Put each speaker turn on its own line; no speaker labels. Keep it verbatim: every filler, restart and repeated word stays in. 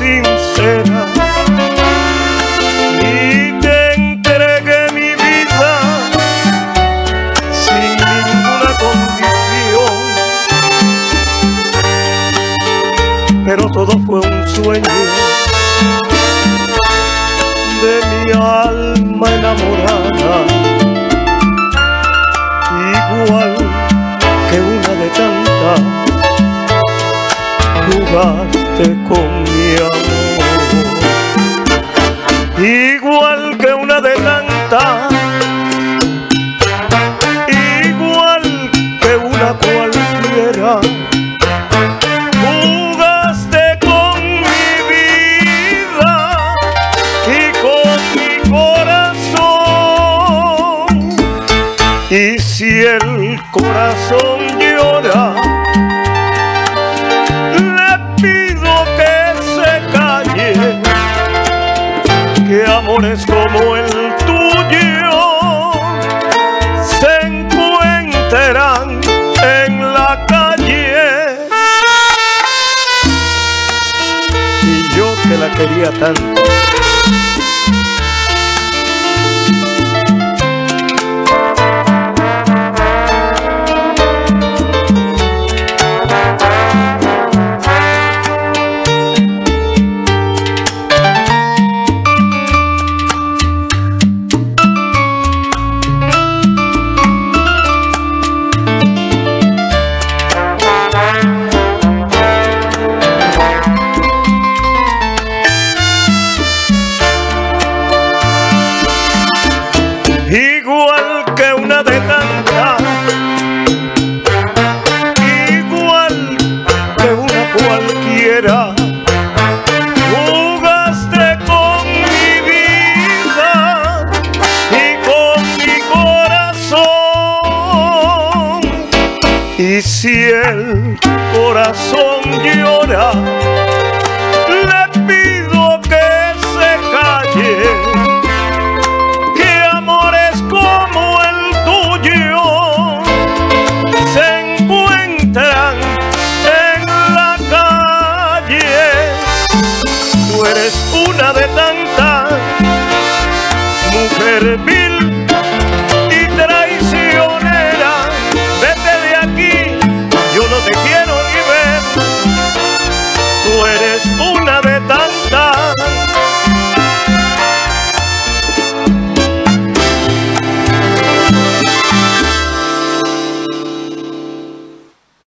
sincera y te entregué mi vida sin ninguna condición, pero todo fue un sueño de mi alma enamorada, igual que una de tantas jugaste con mi amor, igual que una de tantas, igual que una cualquiera. Jugaste con mi vida y con mi corazón, y si el corazón llora, que amores como el tuyo se encuentran en la calle. Y yo que la quería tanto, igual que una de tantas, igual que una cualquiera. Jugaste con mi vida y con mi corazón, y si el corazón llora, le pido que se calle. Una de tantas, mujer.